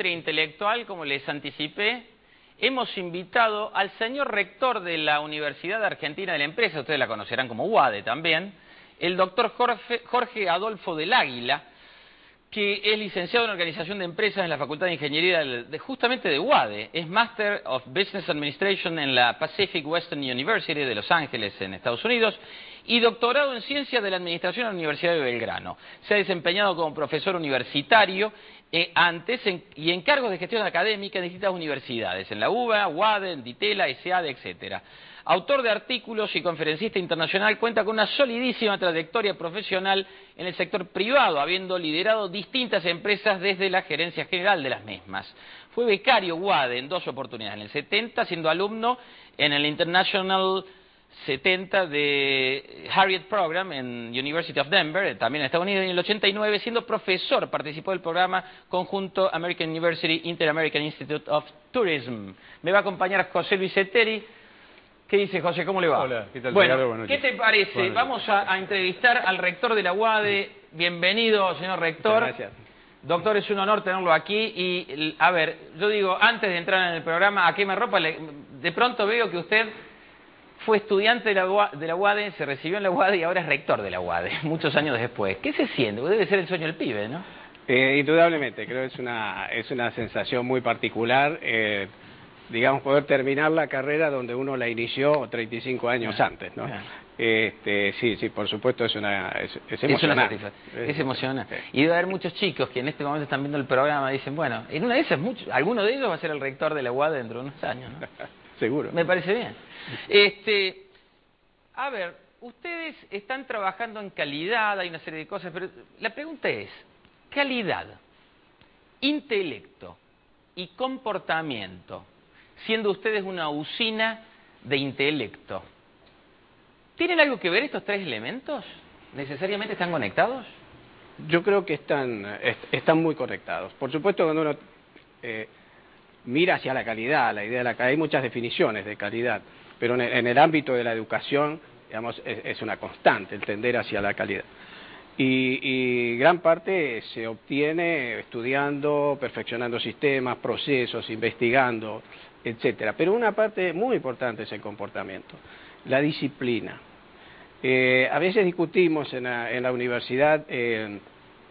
intelectual, como les anticipé, hemos invitado al señor rector de la Universidad Argentina de la Empresa, ustedes la conocerán como UADE también, el doctor Jorge Adolfo del Águila, que es licenciado en Organización de Empresas en la Facultad de Ingeniería justamente de UADE. Es Master of Business Administration en la Pacific Western University de Los Ángeles, en Estados Unidos, y doctorado en Ciencias de la Administración en la Universidad de Belgrano. Se ha desempeñado como profesor universitario y en cargos de gestión académica en distintas universidades, en la UBA, UADE, en DITELA, SEADE, etcétera. Autor de artículos y conferencista internacional, cuenta con una solidísima trayectoria profesional en el sector privado, habiendo liderado distintas empresas desde la gerencia general de las mismas. Fue becario UADE en 2 oportunidades, en el 70 siendo alumno en el International 70 de Harriet Program en University of Denver, también en Estados Unidos, y en el 89 siendo profesor, participó del programa conjunto American University Inter-American Institute of Tourism. Me va a acompañar José Luis Etteri. ¿Qué dice, José? ¿Cómo le va? Hola, ¿qué tal? Bueno, Ricardo? ¿qué te parece? Bueno, vamos a entrevistar al rector de la UADE. Bienvenido, señor rector. Muchas gracias. Doctor, es un honor tenerlo aquí. Y, a ver, yo digo, antes de entrar en el programa, ¿a quemarropa? De pronto veo que usted fue estudiante de la UADE, se recibió en la UADE y ahora es rector de la UADE, muchos años después. ¿Qué se siente? Debe ser el sueño del pibe, ¿no? Indudablemente, creo que es una sensación muy particular, digamos, poder terminar la carrera donde uno la inició 35 años antes, ¿no? Sí, por supuesto es emocionante. Es emocionante. Y debe haber muchos chicos que en este momento están viendo el programa y dicen, bueno, en una de esas, alguno de ellos va a ser el rector de la UADE dentro de unos años, ¿no? Seguro. Me parece bien. A ver, ustedes están trabajando en calidad, hay una serie de cosas, pero la pregunta es, calidad, intelecto y comportamiento, siendo ustedes una usina de intelecto, ¿tienen algo que ver estos 3 elementos? ¿Necesariamente están conectados? Yo creo que están muy conectados. Por supuesto, cuando uno mira hacia la calidad, la idea de la calidad, hay muchas definiciones de calidad, pero en el ámbito de la educación, digamos, es una constante el tender hacia la calidad. Y gran parte se obtiene estudiando, perfeccionando sistemas, procesos, investigando, etcétera. Pero una parte muy importante es el comportamiento, la disciplina. A veces discutimos en la universidad qué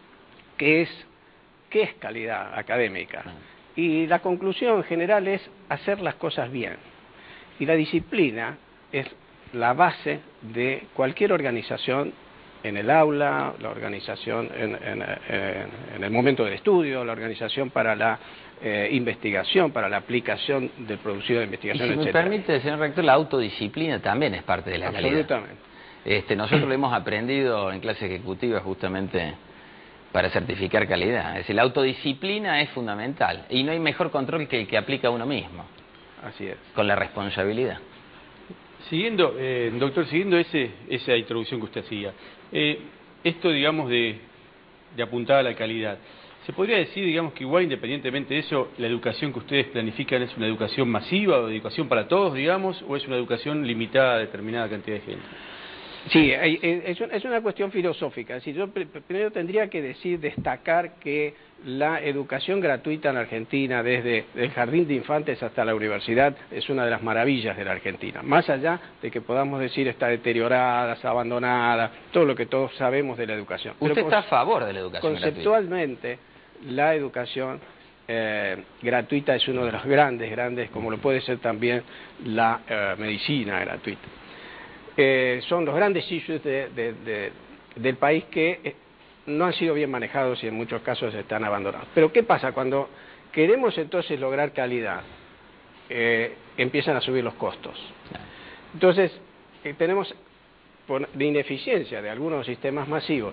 es calidad académica. Y la conclusión general es hacer las cosas bien. Y la disciplina es la base de cualquier organización en el aula, la organización en el momento del estudio, la organización para la investigación, para la aplicación del producido de investigación, y si etcétera. Me permite, señor rector, la autodisciplina también es parte de la calidad. Absolutamente. Nosotros lo hemos aprendido en clase ejecutiva justamente para certificar calidad. Es decir, la autodisciplina es fundamental y no hay mejor control que el que aplica uno mismo. Así es. Con la responsabilidad. Siguiendo, doctor, siguiendo esa introducción que usted hacía, esto, digamos, de apuntar a la calidad, ¿se podría decir, digamos, que igual independientemente de eso, la educación que ustedes planifican es una educación masiva o educación para todos, digamos, o es una educación limitada a determinada cantidad de gente? Sí, es una cuestión filosófica. Es decir, yo primero tendría que destacar que la educación gratuita en Argentina, desde el jardín de infantes hasta la universidad, es una de las maravillas de la Argentina. Más allá de que podamos decir está deteriorada, está abandonada, todo lo que todos sabemos de la educación. ¿Usted está a favor de la educación conceptualmente, gratuita? La educación gratuita es uno de los grandes, como lo puede ser también la medicina gratuita. Son los grandes issues del país que no han sido bien manejados y en muchos casos están abandonados. Pero ¿qué pasa? Cuando queremos entonces lograr calidad, empiezan a subir los costos. Entonces, tenemos por la ineficiencia de algunos sistemas masivos,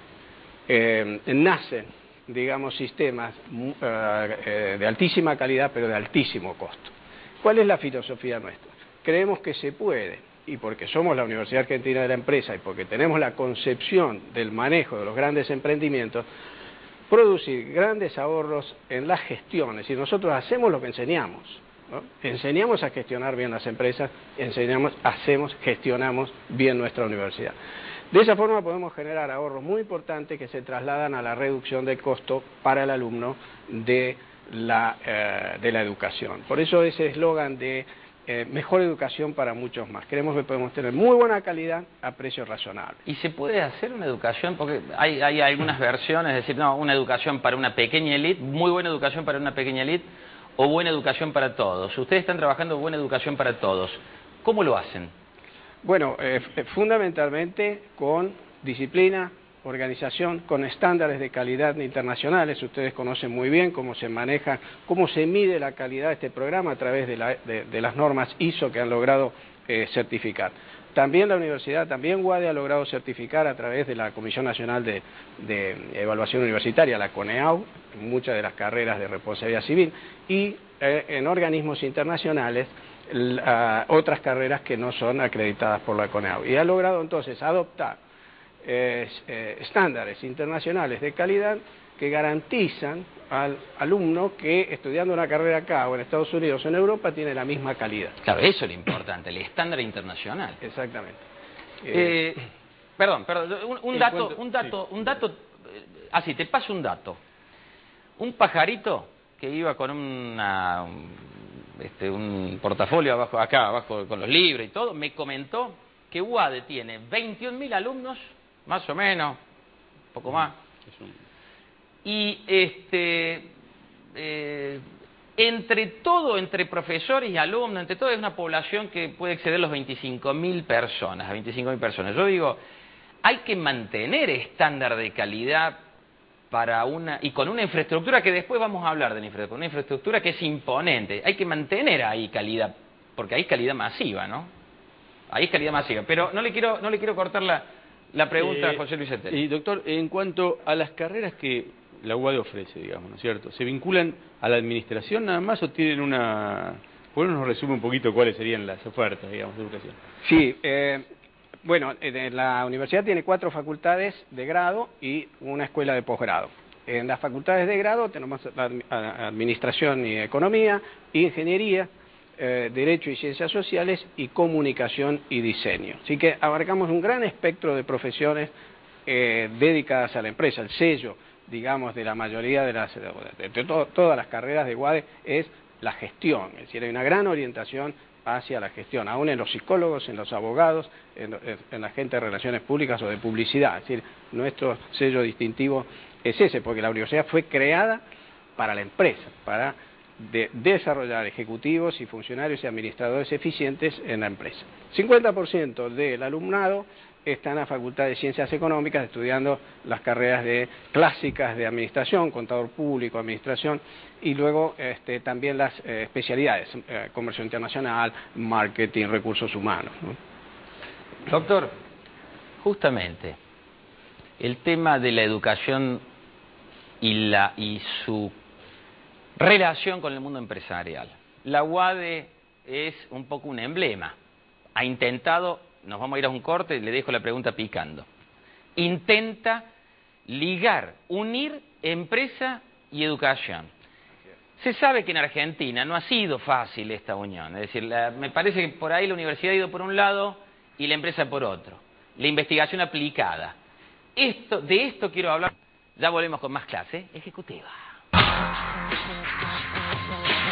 nacen, digamos, sistemas de altísima calidad pero de altísimo costo. ¿Cuál es la filosofía nuestra? Creemos que se puede, y porque somos la Universidad Argentina de la Empresa y porque tenemos la concepción del manejo de los grandes emprendimientos, producir grandes ahorros en las gestiones. Y nosotros hacemos lo que enseñamos, ¿no? Enseñamos a gestionar bien las empresas, gestionamos bien nuestra universidad. De esa forma podemos generar ahorros muy importantes que se trasladan a la reducción del costo para el alumno de de la educación. Por eso ese eslogan de mejor educación para muchos más. Creemos que podemos tener muy buena calidad a precios razonables. ¿Y se puede hacer una educación? Porque hay algunas versiones, es decir, no, una educación para una pequeña élite, muy buena educación para una pequeña élite, o buena educación para todos. Ustedes están trabajando buena educación para todos. ¿Cómo lo hacen? Bueno, fundamentalmente con disciplina, organización, con estándares de calidad internacionales. Ustedes conocen muy bien cómo se maneja, cómo se mide la calidad de este programa a través de las normas ISO que han logrado certificar. También la universidad, también UADE ha logrado certificar a través de la Comisión Nacional de Evaluación Universitaria, la CONEAU, muchas de las carreras de responsabilidad civil, y en organismos internacionales otras carreras que no son acreditadas por la CONEAU. Y ha logrado entonces adoptar estándares internacionales de calidad que garantizan al alumno que estudiando una carrera acá o en Estados Unidos o en Europa tiene la misma calidad. Claro, eso es lo importante, el estándar internacional. Exactamente. Perdón, un dato, así, te paso un dato. Un pajarito que iba con un portafolio abajo con los libros y todo, me comentó que UADE tiene 21.000 alumnos, más o menos, un poco más, y entre profesores y alumnos, entre todo es una población que puede exceder los 25.000 personas, a 25.000 personas. Yo digo, hay que mantener estándar de calidad y con una infraestructura que después vamos a hablar de la infraestructura, una infraestructura que es imponente. Hay que mantener ahí calidad, porque hay calidad masiva, ¿no? Ahí es calidad masiva. Pero no le quiero cortar la pregunta a José Luis Etel. Y doctor, en cuanto a las carreras que la UADE ofrece, digamos, ¿no es cierto? ¿Se vinculan a la administración nada más o tienen una...? ¿Por qué nos resume un poquito cuáles serían las ofertas, digamos, de educación? Sí, bueno, la universidad tiene 4 facultades de grado y una escuela de posgrado. En las facultades de grado tenemos Administración y Economía, Ingeniería, Derecho y Ciencias Sociales y Comunicación y Diseño. Así que abarcamos un gran espectro de profesiones dedicadas a la empresa. El sello, digamos, de la mayoría de todas las carreras de UADE es la gestión, es decir, hay una gran orientación hacia la gestión, aún en los psicólogos, en los abogados, en la gente de relaciones públicas o de publicidad. Es decir, nuestro sello distintivo es ese, porque la universidad fue creada para la empresa, para desarrollar ejecutivos y funcionarios y administradores eficientes en la empresa. 50% del alumnado está en la Facultad de Ciencias Económicas estudiando las carreras clásicas de administración, contador público, administración, y luego también las especialidades, comercio internacional, marketing, recursos humanos, ¿no? Doctor, justamente el tema de la educación y su relación con el mundo empresarial. La UADE es un poco un emblema. Ha intentado, nos vamos a ir a un corte, le dejo la pregunta picando. Intenta ligar, unir empresa y educación. Se sabe que en Argentina no ha sido fácil esta unión. Es decir, me parece que por ahí la universidad ha ido por un lado y la empresa por otro. La investigación aplicada. De esto quiero hablar. Ya volvemos con más clase ejecutiva.